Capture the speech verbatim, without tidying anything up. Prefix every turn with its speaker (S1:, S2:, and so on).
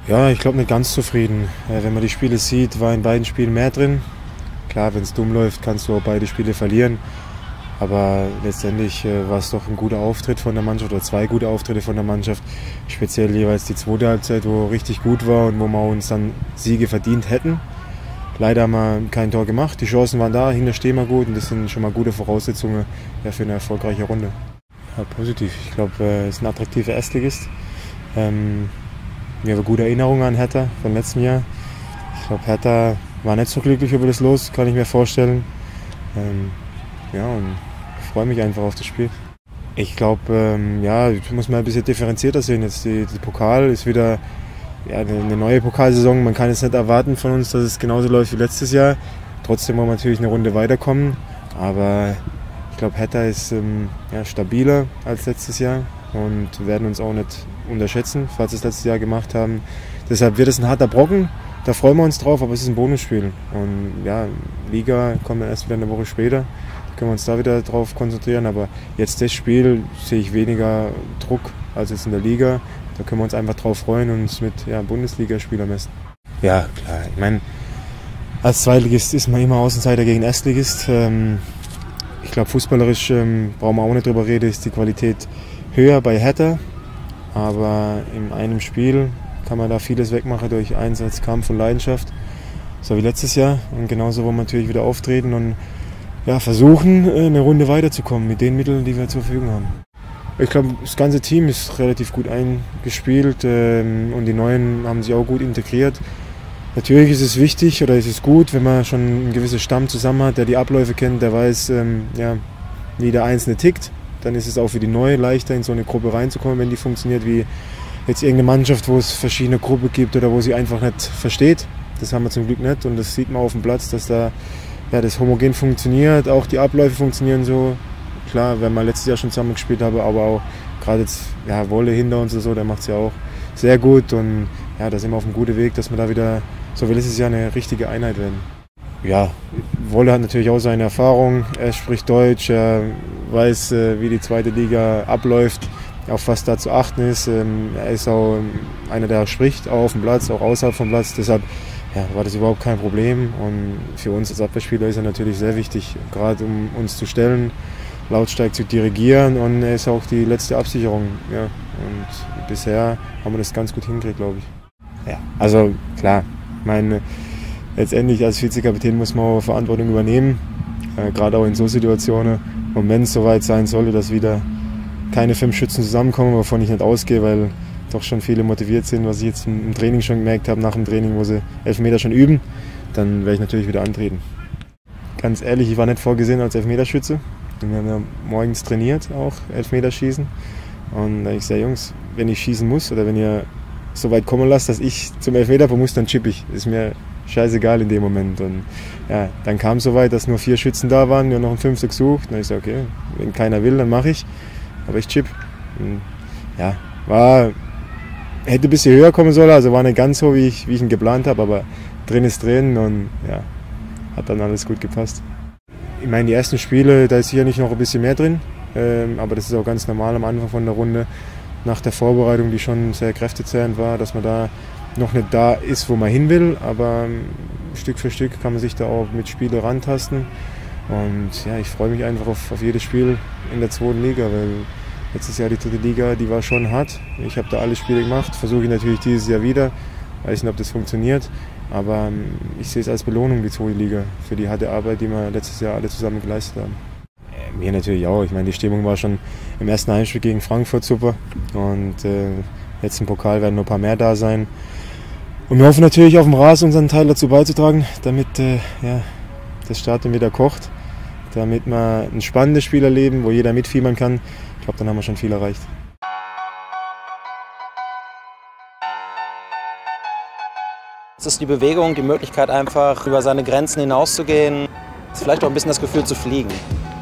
S1: Ja, ich glaube nicht ganz zufrieden. Wenn man die Spiele sieht, war in beiden Spielen mehr drin. Klar, wenn es dumm läuft, kannst du auch beide Spiele verlieren. Aber letztendlich war es doch ein guter Auftritt von der Mannschaft oder zwei gute Auftritte von der Mannschaft. Speziell jeweils die zweite Halbzeit, wo richtig gut war und wo wir uns dann Siege verdient hätten. Leider haben wir kein Tor gemacht. Die Chancen waren da, hinter stehen wir gut und das sind schon mal gute Voraussetzungen für eine erfolgreiche Runde. Ja, positiv. Ich glaube, es ist ein attraktiver Erstligist. Ähm, Wir haben gute Erinnerungen an Hertha von letztem Jahr. Ich glaube, Hertha war nicht so glücklich über das Los, kann ich mir vorstellen. Ähm, ja, und ich freue mich einfach auf das Spiel. Ich glaube, ähm, ja, muss man ein bisschen differenzierter sehen. Jetzt die, die Pokal ist wieder ja, eine neue Pokalsaison. Man kann jetzt nicht erwarten von uns, dass es genauso läuft wie letztes Jahr. Trotzdem wollen wir natürlich eine Runde weiterkommen. Aber ich glaube, Hertha ist ähm, ja, stabiler als letztes Jahr und werden uns auch nicht unterschätzen, falls wir es letztes Jahr gemacht haben. Deshalb wird es ein harter Brocken, da freuen wir uns drauf, aber es ist ein Bonusspiel. Und ja, Liga kommt dann erst wieder eine Woche später, da können wir uns da wieder drauf konzentrieren. Aber jetzt das Spiel sehe ich weniger Druck als jetzt in der Liga. Da können wir uns einfach drauf freuen und uns mit ja, Bundesligaspielern messen. Ja, klar, ich meine, als Zweitligist ist man immer Außenseiter gegen Erstligist. Ähm, ich glaube, fußballerisch ähm, brauchen wir auch nicht drüber reden, ist die Qualität höher bei Hertha. Aber in einem Spiel kann man da vieles wegmachen durch Einsatz, Kampf und Leidenschaft. So wie letztes Jahr. Und genauso wollen wir natürlich wieder auftreten und ja, versuchen, eine Runde weiterzukommen mit den Mitteln, die wir zur Verfügung haben. Ich glaube, das ganze Team ist relativ gut eingespielt ähm, und die Neuen haben sich auch gut integriert. Natürlich ist es wichtig oder ist es gut, wenn man schon einen gewissen Stamm zusammen hat, der die Abläufe kennt, der weiß, ähm, ja, wie der Einzelne tickt. Dann ist es auch für die Neuen leichter, in so eine Gruppe reinzukommen, wenn die funktioniert, wie jetzt irgendeine Mannschaft, wo es verschiedene Gruppen gibt oder wo sie einfach nicht versteht. Das haben wir zum Glück nicht und das sieht man auf dem Platz, dass da ja, das homogen funktioniert, auch die Abläufe funktionieren so. Klar, wenn wir letztes Jahr schon zusammen gespielt haben, aber auch gerade jetzt ja, Wolle hinter uns und so, der macht es ja auch sehr gut und ja, da sind wir auf einem guten Weg, dass wir da wieder, so wie letztes Jahr, eine richtige Einheit werden. Ja, Wolle hat natürlich auch seine Erfahrung, er spricht Deutsch, er weiß, wie die zweite Liga abläuft, auf was da zu achten ist. Er ist auch einer, der spricht, auch auf dem Platz, auch außerhalb vom Platz, deshalb ja, war das überhaupt kein Problem und für uns als Abwehrspieler ist er natürlich sehr wichtig, gerade um uns zu stellen, lautstark zu dirigieren und er ist auch die letzte Absicherung. Ja. Und bisher haben wir das ganz gut hingekriegt, glaube ich. Ja, also klar, meine letztendlich als Vizekapitän muss man auch Verantwortung übernehmen, äh, gerade auch in so Situationen. Und wenn es soweit sein sollte, dass wieder keine fünf Schützen zusammenkommen, wovon ich nicht ausgehe, weil doch schon viele motiviert sind, was ich jetzt im Training schon gemerkt habe, nach dem Training, wo sie Elfmeter schon üben, dann werde ich natürlich wieder antreten. Ganz ehrlich, ich war nicht vorgesehen als Elfmeterschütze. Wir haben ja morgens trainiert, auch Elfmeterschießen. Und da habe ich gesagt, Jungs, wenn ich schießen muss oder wenn ihr so weit kommen lasst, dass ich zum Elfmeter muss, dann chippe ich. Ist mir scheißegal in dem Moment. Und ja, dann kam es so weit, dass nur vier Schützen da waren, wir haben noch einen Fünfter gesucht. Und dann habe ich gesagt, okay, wenn keiner will, dann mache ich. Aber ich chipp. Und ja, war, hätte ein bisschen höher kommen sollen, also war nicht ganz so, wie ich, wie ich ihn geplant habe, aber drin ist drin und ja, hat dann alles gut gepasst. Ich meine, die ersten Spiele, da ist sicherlich noch ein bisschen mehr drin, ähm, aber das ist auch ganz normal am Anfang von der Runde, nach der Vorbereitung, die schon sehr kräftezehrend war, dass man da noch nicht da ist, wo man hin will, aber ähm, Stück für Stück kann man sich da auch mit Spielen rantasten und ja, ich freue mich einfach auf, auf jedes Spiel in der zweiten Liga, weil letztes Jahr die dritte Liga, die war schon hart. Ich habe da alle Spiele gemacht, versuche ich natürlich dieses Jahr wieder, weiß nicht, ob das funktioniert. Aber ich sehe es als Belohnung, die zweite Liga, für die harte Arbeit, die wir letztes Jahr alle zusammen geleistet haben. Mir natürlich auch. Ich meine, die Stimmung war schon im ersten Heimspiel gegen Frankfurt super. Und äh, jetzt im Pokal werden noch ein paar mehr da sein. Und wir hoffen natürlich auf dem Rasen unseren Teil dazu beizutragen, damit äh, ja, das Stadion wieder kocht. Damit wir ein spannendes Spiel erleben, wo jeder mitfiebern kann. Ich glaube, dann haben wir schon viel erreicht.
S2: Es ist die Bewegung, die Möglichkeit einfach über seine Grenzen hinauszugehen, vielleicht auch ein bisschen das Gefühl zu fliegen.